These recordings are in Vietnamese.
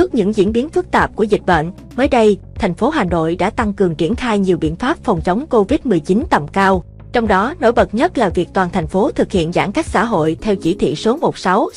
Trước những diễn biến phức tạp của dịch bệnh, mới đây, thành phố Hà Nội đã tăng cường triển khai nhiều biện pháp phòng chống Covid-19 tầm cao. Trong đó, nổi bật nhất là việc toàn thành phố thực hiện giãn cách xã hội theo chỉ thị số 16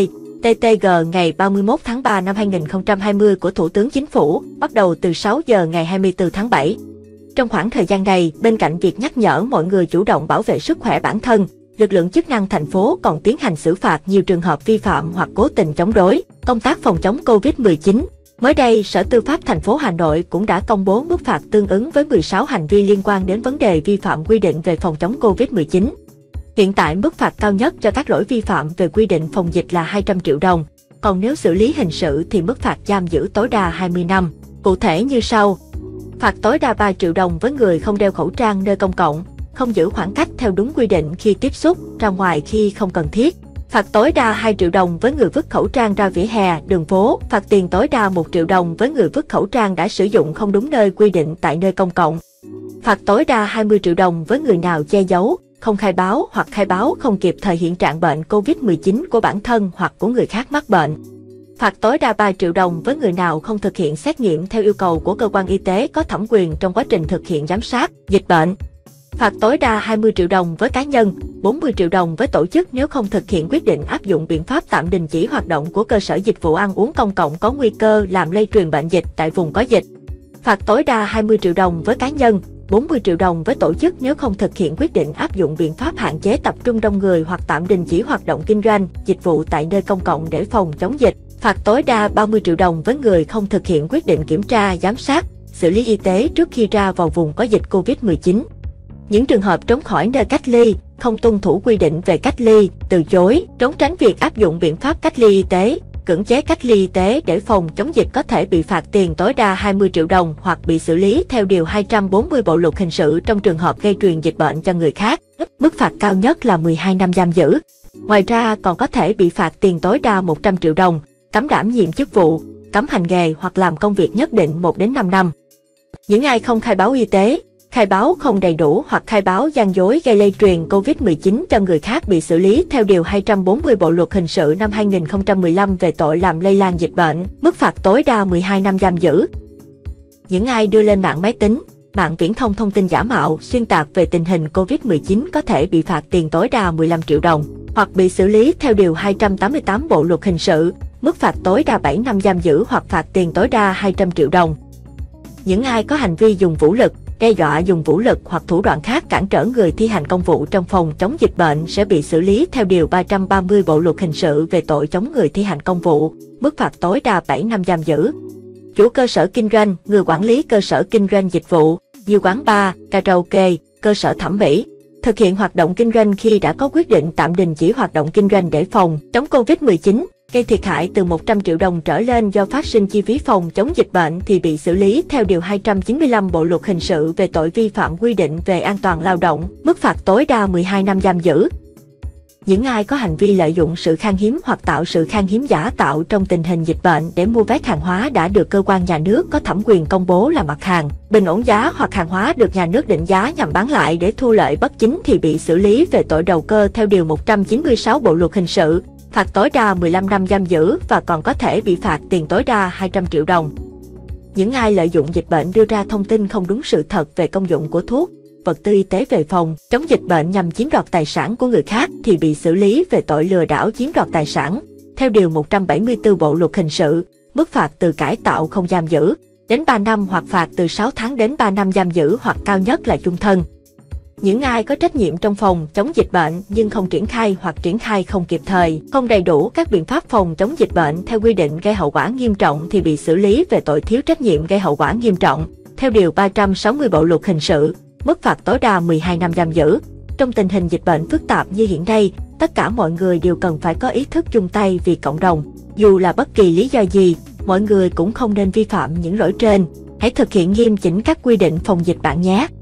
CT-TTG ngày 31 tháng 3 năm 2020 của Thủ tướng Chính phủ, bắt đầu từ 6 giờ ngày 24 tháng 7. Trong khoảng thời gian này, bên cạnh việc nhắc nhở mọi người chủ động bảo vệ sức khỏe bản thân, lực lượng chức năng thành phố còn tiến hành xử phạt nhiều trường hợp vi phạm hoặc cố tình chống đối công tác phòng chống Covid-19. Mới đây, Sở Tư pháp thành phố Hà Nội cũng đã công bố mức phạt tương ứng với 16 hành vi liên quan đến vấn đề vi phạm quy định về phòng chống Covid-19. Hiện tại, mức phạt cao nhất cho các lỗi vi phạm về quy định phòng dịch là 200 triệu đồng, còn nếu xử lý hình sự thì mức phạt giam giữ tối đa 20 năm. Cụ thể như sau: phạt tối đa 3 triệu đồng với người không đeo khẩu trang nơi công cộng, không giữ khoảng cách theo đúng quy định khi tiếp xúc, ra ngoài khi không cần thiết. Phạt tối đa 2 triệu đồng với người vứt khẩu trang ra vỉa hè, đường phố. Phạt tiền tối đa 1 triệu đồng với người vứt khẩu trang đã sử dụng không đúng nơi quy định tại nơi công cộng. Phạt tối đa 20 triệu đồng với người nào che giấu, không khai báo hoặc khai báo không kịp thời hiện trạng bệnh Covid-19 của bản thân hoặc của người khác mắc bệnh. Phạt tối đa 3 triệu đồng với người nào không thực hiện xét nghiệm theo yêu cầu của cơ quan y tế có thẩm quyền trong quá trình thực hiện giám sát dịch bệnh. Phạt tối đa 20 triệu đồng với cá nhân, 40 triệu đồng với tổ chức nếu không thực hiện quyết định áp dụng biện pháp tạm đình chỉ hoạt động của cơ sở dịch vụ ăn uống công cộng có nguy cơ làm lây truyền bệnh dịch tại vùng có dịch. Phạt tối đa 20 triệu đồng với cá nhân, 40 triệu đồng với tổ chức nếu không thực hiện quyết định áp dụng biện pháp hạn chế tập trung đông người hoặc tạm đình chỉ hoạt động kinh doanh, dịch vụ tại nơi công cộng để phòng chống dịch. Phạt tối đa 30 triệu đồng với người không thực hiện quyết định kiểm tra, giám sát, xử lý y tế trước khi ra vào vùng có dịch Covid-19. Những trường hợp trốn khỏi nơi cách ly, không tuân thủ quy định về cách ly, từ chối, trốn tránh việc áp dụng biện pháp cách ly y tế, cưỡng chế cách ly y tế để phòng chống dịch có thể bị phạt tiền tối đa 20 triệu đồng hoặc bị xử lý theo Điều 240 Bộ Luật Hình sự trong trường hợp gây truyền dịch bệnh cho người khác. Mức phạt cao nhất là 12 năm giam giữ. Ngoài ra còn có thể bị phạt tiền tối đa 100 triệu đồng, cấm đảm nhiệm chức vụ, cấm hành nghề hoặc làm công việc nhất định 1 đến 5 năm. Những ai không khai báo y tế, khai báo không đầy đủ hoặc khai báo gian dối gây lây truyền Covid-19 cho người khác bị xử lý theo Điều 240 Bộ Luật Hình sự năm 2015 về tội làm lây lan dịch bệnh, mức phạt tối đa 12 năm giam giữ. Những ai đưa lên mạng máy tính, mạng viễn thông thông tin giả mạo, xuyên tạc về tình hình Covid-19 có thể bị phạt tiền tối đa 15 triệu đồng, hoặc bị xử lý theo Điều 288 Bộ Luật Hình sự, mức phạt tối đa 7 năm giam giữ hoặc phạt tiền tối đa 200 triệu đồng. Những ai có hành vi dùng vũ lực, đe dọa dùng vũ lực hoặc thủ đoạn khác cản trở người thi hành công vụ trong phòng chống dịch bệnh sẽ bị xử lý theo Điều 330 Bộ Luật Hình sự về tội chống người thi hành công vụ, mức phạt tối đa 7 năm giam giữ. Chủ cơ sở kinh doanh, người quản lý cơ sở kinh doanh dịch vụ, như quán bar, karaoke, cơ sở thẩm mỹ, thực hiện hoạt động kinh doanh khi đã có quyết định tạm đình chỉ hoạt động kinh doanh để phòng chống Covid-19, gây thiệt hại từ 100 triệu đồng trở lên do phát sinh chi phí phòng chống dịch bệnh thì bị xử lý theo Điều 295 Bộ Luật Hình sự về tội vi phạm quy định về an toàn lao động, mức phạt tối đa 12 năm giam giữ. Những ai có hành vi lợi dụng sự khan hiếm hoặc tạo sự khan hiếm giả tạo trong tình hình dịch bệnh để mua vét hàng hóa đã được cơ quan nhà nước có thẩm quyền công bố là mặt hàng bình ổn giá hoặc hàng hóa được nhà nước định giá nhằm bán lại để thu lợi bất chính thì bị xử lý về tội đầu cơ theo Điều 196 Bộ Luật Hình sự, phạt tối đa 15 năm giam giữ và còn có thể bị phạt tiền tối đa 200 triệu đồng. Những ai lợi dụng dịch bệnh đưa ra thông tin không đúng sự thật về công dụng của thuốc, vật tư y tế về phòng chống dịch bệnh nhằm chiếm đoạt tài sản của người khác thì bị xử lý về tội lừa đảo chiếm đoạt tài sản theo Điều 174 Bộ Luật Hình sự, mức phạt từ cải tạo không giam giữ đến 3 năm hoặc phạt từ 6 tháng đến 3 năm giam giữ hoặc cao nhất là chung thân. Những ai có trách nhiệm trong phòng chống dịch bệnh nhưng không triển khai hoặc triển khai không kịp thời, không đầy đủ các biện pháp phòng chống dịch bệnh theo quy định gây hậu quả nghiêm trọng thì bị xử lý về tội thiếu trách nhiệm gây hậu quả nghiêm trọng theo Điều 360 Bộ Luật Hình sự, mức phạt tối đa 12 năm giam giữ. Trong tình hình dịch bệnh phức tạp như hiện nay, tất cả mọi người đều cần phải có ý thức chung tay vì cộng đồng. Dù là bất kỳ lý do gì, mọi người cũng không nên vi phạm những lỗi trên. Hãy thực hiện nghiêm chỉnh các quy định phòng dịch bạn nhé.